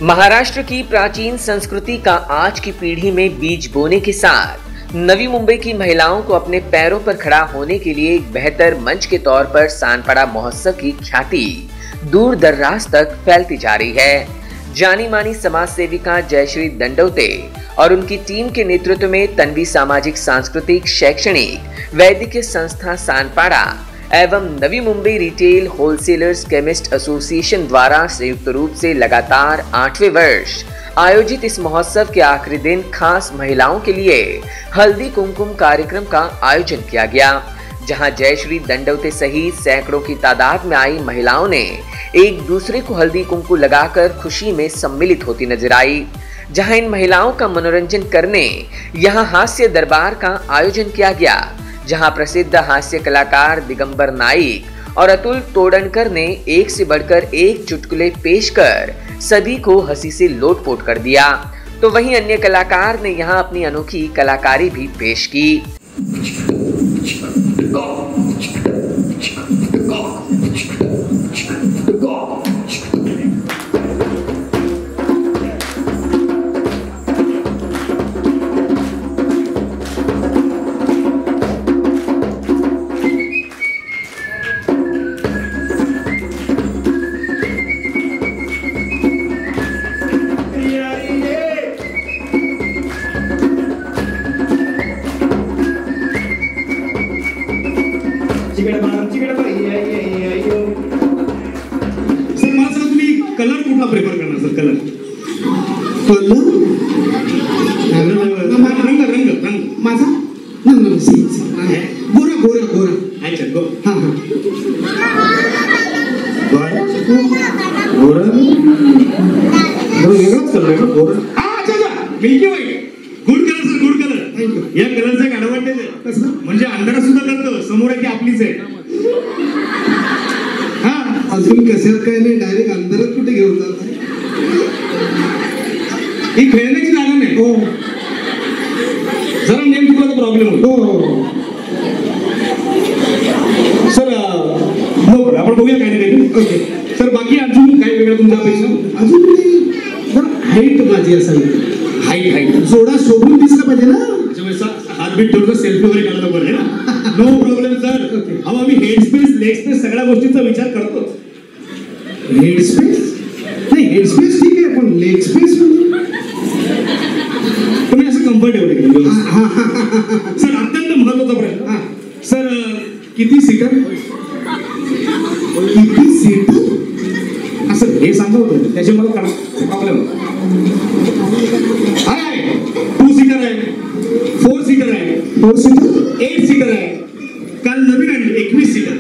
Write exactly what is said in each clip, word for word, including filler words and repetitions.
महाराष्ट्र की प्राचीन संस्कृति का आज की पीढ़ी में बीज बोने के साथ नवी मुंबई की महिलाओं को अपने पैरों पर खड़ा होने के लिए एक बेहतर मंच के तौर पर सानपड़ा महोत्सव की ख्याति दूर दराज तक फैलती जा रही है। जानी मानी समाज सेविका जयश्री दंडौते और उनकी टीम के नेतृत्व में तन्वी सामाजिक सांस्कृतिक शैक्षणिक वैद्यकीय संस्था सानपाड़ा एवं Navi Mumbai retail wholesalers chemist association द्वारा संयुक्त रूप से लगातार आठवें वर्ष आयोजित इस महोत्सव के आखिरी दिन खास महिलाओं के लिए हल्दी कुमकुम कार्यक्रम का आयोजन किया गया, जहां जयश्री दंडौते सहित सैकड़ों की तादाद में आई महिलाओं ने एक दूसरे को हल्दी कुमकुम लगाकर खुशी में सम्मिलित होती नजर आई। जहां इन महिलाओं का मनोरंजन करने यहां हास्य दरबार का आयोजन किया गया, जहां प्रसिद्ध हास्य कलाकार दिगंबर नाइक और अतुल तोड़नकर ने एक से बढ़कर एक चुटकुले पेश कर सभी को हंसी से लोटपोट कर दिया, तो वहीं अन्य कलाकार ने यहां अपनी अनोखी कलाकारी भी पेश की। कलर कुठला प्रेफर करणार सर? कलर कलर रंग रंग रंग माझा गोरा गोरा गोरा अच्छा गो हां हां गोरा गोरा वेगळाच कलर आहे गोरा हां अच्छा अच्छा milky white good colour sir good colour thank you. या कलरचा एक ऍडव्हान्टेज आहे कसं म्हणजे अंधारात सुद्धा कळतं समोर आहे की आपलीच आहे। अजून कशात काय नाही डायरेक्ट अंधारात कुठे घेऊन जात ही खेळण्याची जागा नाही हो जरा नेम तुला प्रॉब्लेम होतो सर नो आपण बघूया काय नाही ओके सर बाकी अजून काय वेगळं तुमच्या अपेक्षा अजून हाईट माझी असावी हाईट हाईट जोडा शोभून दिसला पाहिजे ना हार्टबीट थोडं सेल्फी वगैरे काढलं बरं आहे ना नो प्रॉब्लेम सर अहो आम्ही हेड स्पेस लेग स्पेस सगळ्या गोष्टींचा विचार करतो। हेड स्पेस नाही हेड स्पेस ठीक आहे पण लेग स्पेस तुम्ही असं कम्फर्टेबल सर अत्यंत महत्वाचा प्रश्न सर किती सीटर किती सीटर असं हे सांगा होतं त्याचे मला प्रॉब्लेम आहे टू सीटर आहे फोर सीटर आहे फोर सीटर एट सीटर आहे काल नवीन आणली एकवीस सीटर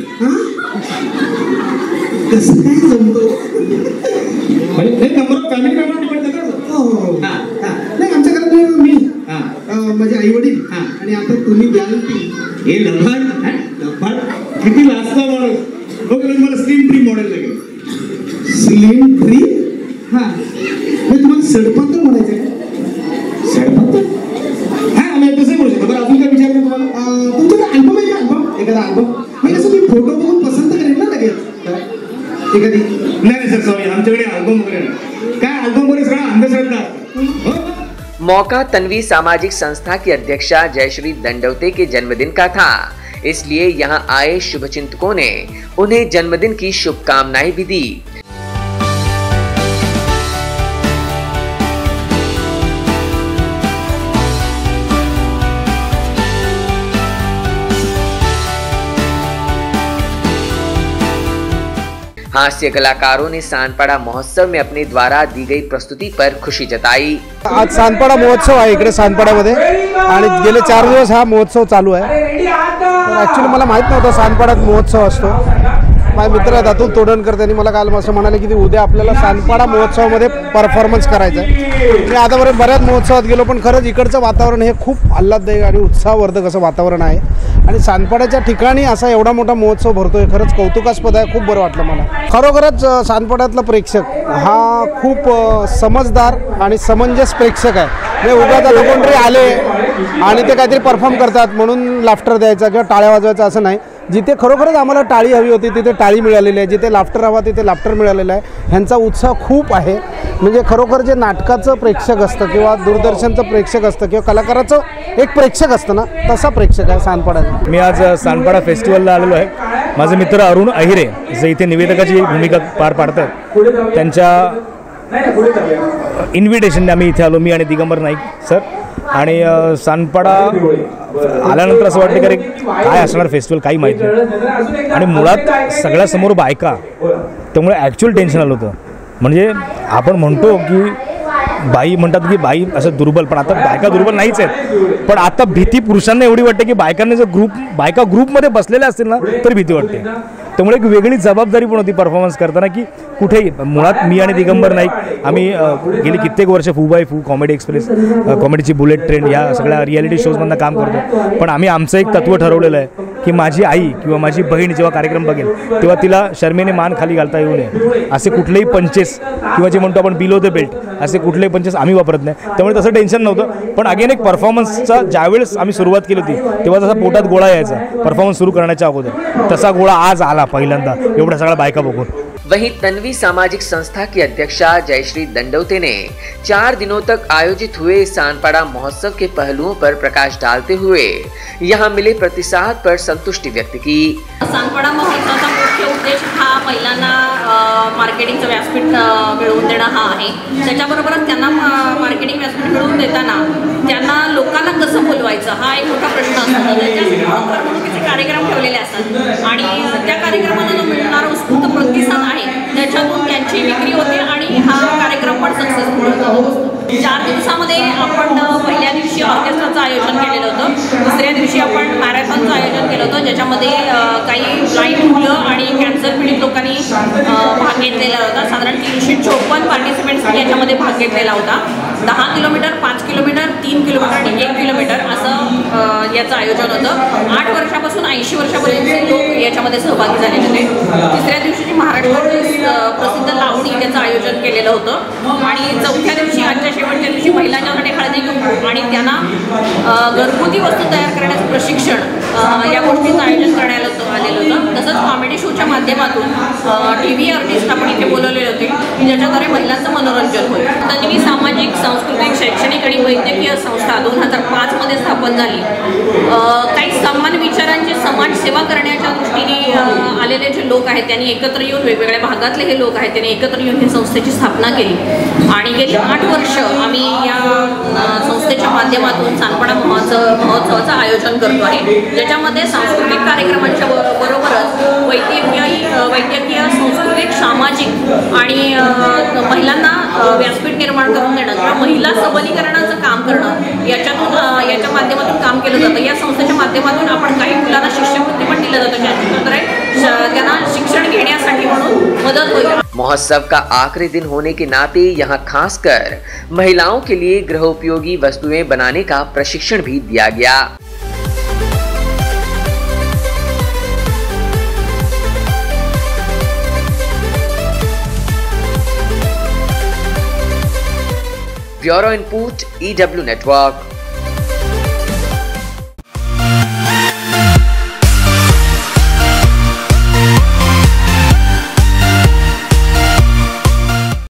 कसं काय जमतो म्हणजे number of family member depend करतात हो नाही आमच्या घरात मी माझे आई वडील आणि आता तुम्ही द्याल ती हे लभार लभार किती लाजता माणूस ओके मला स्लिम ट्री मॉडेल लागेल स्लिम ट्री हां मी तुम्हाला सडपात्र म्हणायचं आहे सडपात्र हां आम्ही तसं बोलू शकतो बरं अजून काय विचारतो तुम्हाला तुमच्याकडे अल्बम आहे का अल्बम एखादा अल्बम मी कसं मी फोटो बघून पसंत करेन ना लगेच एखादी नाही नाही सर सॉरी आमच्याकडे अल्बम वगैरे काय अल्बम वगैरे सगळा अंधश्रद्धा। मौका तन्वी सामाजिक संस्था की अध्यक्षा जयश्री दंडौते के जन्मदिन का था, इसलिए यहां आए शुभचिंतकों ने उन्हें जन्मदिन की शुभकामनाएं भी दी। हास्य कलाकारों ने सानपाड़ा महोत्सव में अपने द्वारा दी गई प्रस्तुति पर खुशी जताई। आज सानपाड़ा महोत्सव आहे इकडे सानपाड्यामध्ये आणि गेले चार दिवस हा महोत्सव चालू आहे। तर ॲक्च्युली मला माहीत नव्हतं सानपाड्यात महोत्सव असतो। माझे मित्र आहेत अतुल तोड़नकर त्यांनी मला काल असं म्हणाले की उद्या आपल्याला सानपाड़ा महोत्सवामध्ये परफॉर्मन्स करायचा आहे। मी आतापर्यंत बऱ्याच महोत्सवात गेलो पण खरंच इकडचं वातावरण हे खूप आल्हाददायक आणि उत्साहवर्धक असं वातावरण आहे आणि सानपाड्याच्या ठिकाणी असा एवढा मोठा महोत्सव भरतोय खरंच कौतुकास्पद आहे। खूप बरं वाटलं मला। खरोखरच सानपाड्यातला प्रेक्षक हा खूप समजदार आणि समंजस प्रेक्षक आहे। म्हणजे उगाच आता कोणतरी आले आणि ते काहीतरी परफॉर्म करतात म्हणून लाफ्टर द्यायचा किंवा टाळ्या वाजवायचा असं नाही। जिथे खरोखरच आम्हाला टाळी हवी होती तिथे टाळी मिळालेली आहे, जिथे लाफ्टर हवा तिथे लाफ्टर मिळालेला आहे. ह्यांचा उत्साह खूप आहे. म्हणजे खरोखर जे नाटकाचं प्रेक्षक असतं किंवा दूरदर्शनचं प्रेक्षक असतं किंवा कलाकाराचं एक प्रेक्षक असतं ना, तसा प्रेक्षक आहे सांनपाडाचा. मी आज सांनपाडा फेस्टिवलला आलेलो आहे. माझे मित्र अरुण अहिरे जे इथे निवेदकाची भूमिका पार पाडत आहेत, त्यांच्या इन्व्हिटेशनने आम्ही इथे आलो, मी आणि दिगंबर नाईक सर. आणि सांनपाडा आल्यानंतर असं वाटतं की अरे काय असणार फेस्टिवल, काही माहीत नाही. आणि मुळात सगळ्यासमोर बायका, त्यामुळे ॲक्च्युअल टेन्शन आलं होतं. म्हणजे आपण म्हणतो की बाई म्हणतात की बाई असं दुर्बल, पण आता बायका दुर्बल नाहीच आहेत. पण आता भीती पुरुषांना एवढी वाटते की बायकांनी जर ग्रुप बायका ग्रुपमध्ये बसलेल्या असतील ना तर भीती वाटते. त्यामुळे एक वेगळी जबाबदारी पण होती परफॉर्मन्स करताना की कुठेही. मुळात मी आणि दिगंबर नाईक आम्ही गेली कित्येक वर्ष फू बाय फू, कॉमेडी एक्सप्रेस, कॉमेडीची बुलेट ट्रेन या सगळ्या रियालिटी शोजमधनं काम करतो. पण आम्ही आमचं एक तत्त्व ठरवलेलं आहे की माझी आई किंवा माझी बहीण जेव्हा कार्यक्रम बघेल तेव्हा तिला शर्मेने मान खाली घालता येऊ नये, असे कुठलेही पंचेस किंवा जे म्हणतो आपण बिलो द बेल्ट असे कुठलेही पंचेस आम्ही वापरत नाही. त्यामुळे तसं टेन्शन नव्हतं. पण अगेन एक परफॉर्मन्सचा ज्यावेळेस आम्ही सुरुवात केली होती तेव्हा जसा पोटात गोळा यायचा परफॉर्मन्स सुरू करण्याच्या अगोदर, तसा गोळा आज आला पहिल्यांदा एवढ्या सगळ्या बायका बघून. वहीं तन्वी सामाजिक संस्था की अध्यक्षा जयश्री दंडोते ने चार दिनों तक आयोजित हुए सांनपाड़ा महोत्सव के पहलुओं पर प्रकाश डालते हुए यहाँ मिले प्रतिसाद पर संतुष्टि व्यक्त की. सांनपाड़ा महोत्सवाचा मुख्य उद्देश हा महिलांना मार्केटिंगचं व्यासपीठ मिळवून देणं हा आहे. त्याच्याबरोबरच त्यांना मार्केटिंग व्यासपीठ मिळवून देताना त्यांना लोकांना कसं बोलवायचं हा एक मोठा प्रश्न असतो. त्याच्यासाठी करमणुकीचे कार्यक्रम ठेवलेले असतात आणि त्या कार्यक्रमाला जो मिळणारा उत्स्फूर्त प्रतिसाद आहे त्याच्यातून त्यांची विक्री होते आणि हा कार्यक्रम पण सक्सेसफुल होतो. चार दिवसामध्ये आपण पहिल्या दिवशी ऑर्केस्ट्राचं आयोजन केलेलं होतं, दुसऱ्या दिवशी आपण मॅरेथॉनचं आयोजन केलं होतं ज्याच्यामध्ये काही ब्लाइंड मुलं आणि कॅन्सर पीडित लोकांनी भाग घेतलेला होता. साधारण तीनशे चोपन्न पार्टिसिपेंट्सनी याच्यामध्ये भाग घेतलेला होता. दहा किलोमीटर, पाच किलोमीटर, तीन किलोमीटर आणि एक किलोमीटर असं याचं आयोजन होतं. आठ वर्षापासून ऐंशी वर्षापर्यंत लोक याच्यामध्ये सहभागी झालेले होते. तिसऱ्या दिवशी महाराष्ट्रातील प्रसिद्ध लावणी त्याचं आयोजन केलेलं होतं आणि चौथ्या दिवशी आजच्या शेवटच्या दिवशी महिलांच्यासाठी हळदी कुंकू आणि त्यांना घरगुती वस्तू तयार करण्याचं प्रशिक्षण या गोष्टीचं आयोजन करण्यात आलेलं होतं. तसंच कॉमेडी शोच्या माध्यमातून टी व्ही आर्टिस्ट आपण इथे बोलवलेले होते की ज्याच्याद्वारे महिलांचं मनोरंजन होईल. तन्वी सामाजिक, सांस्कृतिक, शैक्षणिक आणि वैद्यकीय संस्था दोन हजार पाचमध्ये स्थापन झाली. काही समान विचारांची समाज सेवा करण्याच्या दृष्टीने आलेले जे लोक आहेत त्यांनी एकत्र येऊन, वेगवेगळ्या भागातले हे लोक आहेत त्यांनी एकत्र येऊन ही संस्थेची स्थापना केली आणि गेली आठ वर्ष आम्ही या संस्थेच्या माध्यमातून सांनपाडा महोत्सव महोत्सवाचं आयोजन करतो आहे, ज्याच्यामध्ये सांस्कृतिक कार्यक्रमांच्या बरोबरच वैद्यकीय वैद्यकीय सांस्कृतिक, सामाजिक आणि महिलांना व्यासपीठ निर्माण करून देणं किंवा महिला सबलीकरणाचं काम करणं याच्यातून याच्या माध्यमातून काम केलं जातं. या संस्थेच्या माध्यमातून आपण काही मुलांना शिष्यवृत्ती पण दिलं जातं ज्याच्याद्वारे त्यांना शिक्षण घेण्यासाठी म्हणून मदत होईल. महोत्सव का आखिरी दिन होने के नाते यहाँ खासकर महिलाओं के लिए गृह उपयोगी वस्तुएं बनाने का प्रशिक्षण भी दिया गया. Bureau input E W network.